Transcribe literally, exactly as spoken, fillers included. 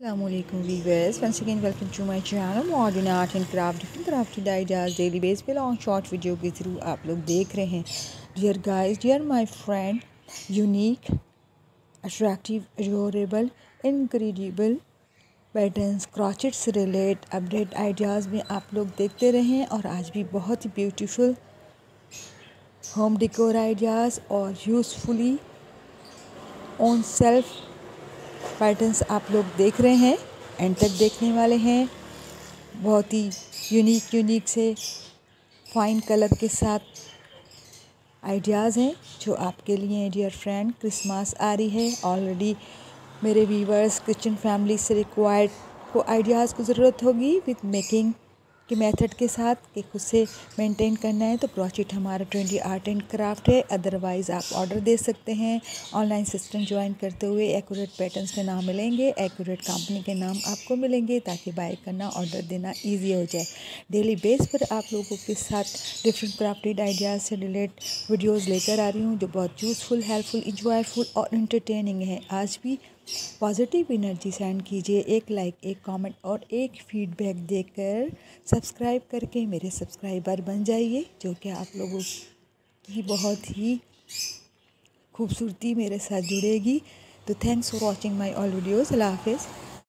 Assalamualaikum viewers, once again welcome to my channel Modern Art and Craft different crafted ideas daily base पे long short video के through आप लोग देख रहे हैं। Dear guys, dear my friend, unique attractive adorable incredible patterns crochet से relate update ideas में आप लोग देखते रहें। और आज भी बहुत ही ब्यूटीफुल होम डेकोर आइडियाज़ और यूज़फुली ऑन सेल्फ पैटर्न्स आप लोग देख रहे हैं, एंड तक देखने वाले हैं। बहुत ही यूनिक यूनिक से फाइन कलर के साथ आइडियाज़ हैं जो आपके लिए हैं। डियर फ्रेंड, क्रिसमस आ रही है। ऑलरेडी मेरे व्यूवर्स किचन फैमिली से रिक्वायर्ड को आइडियाज़ को ज़रूरत होगी विद मेकिंग के मेथड के साथ कि खुद से मेंटेन करना है तो क्रॉचेट हमारा ट्वेंटी आर्ट एंड क्राफ्ट है। अदरवाइज़ आप ऑर्डर दे सकते हैं। ऑनलाइन सिस्टम ज्वाइन करते हुए एक्यूरेट पैटर्न्स के नाम मिलेंगे, एक्यूरेट कंपनी के नाम आपको मिलेंगे ताकि बाय करना ऑर्डर देना ईजी हो जाए। डेली बेस पर आप लोगों के साथ डिफरेंट क्राफ्टेड आइडियाज़ से रिलेट वीडियोज़ लेकर आ रही हूँ जो बहुत यूज़फुल, हेल्पफुल, इंजॉयफुल और इंटरटेनिंग है। आज भी पॉजिटिव एनर्जी सेंड कीजिए, एक लाइक, एक कमेंट और एक फीडबैक देकर सब्सक्राइब करके मेरे सब्सक्राइबर बन जाइए, जो कि आप लोगों की बहुत ही खूबसूरती मेरे साथ जुड़ेगी। तो thanks for watching my all videos. अल्लाह हाफिज़।